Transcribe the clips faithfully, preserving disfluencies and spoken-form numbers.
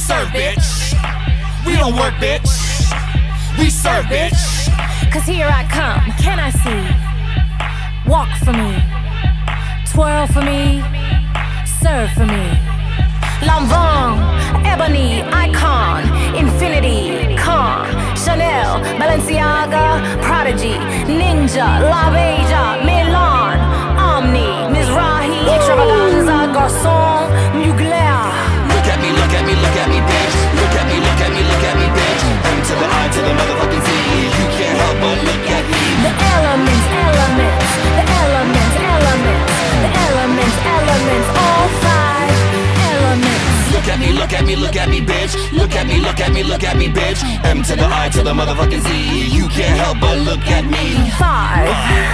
serve, bitch. We don't work, bitch. We serve, bitch. Cause here I come, can I see? Walk for me, twirl for me, serve for me. Lanvin, Ebony, Icon, Infinity, Con, Chanel, Balenciaga, Prodigy, Ninja, La Beja, Milan, Omni, Mizrahi, Extravaganza, Garçon, Mugler. Look at me, look at me, look at me, bitch. Look at me, look at me, look at me, bitch. M to the I to the motherfucking Z. You can't help but look at me. The elements, elements, the elements, elements, the elements, elements, all five elements. Look at me, look at me, look at me, bitch. Look at me, look at me, look at me, bitch. M to the I to the motherfucking Z. You can't help but look at me. Five,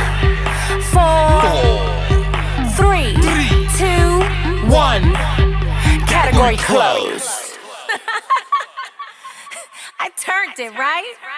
four, three, two, One. category closed. I turned it, right?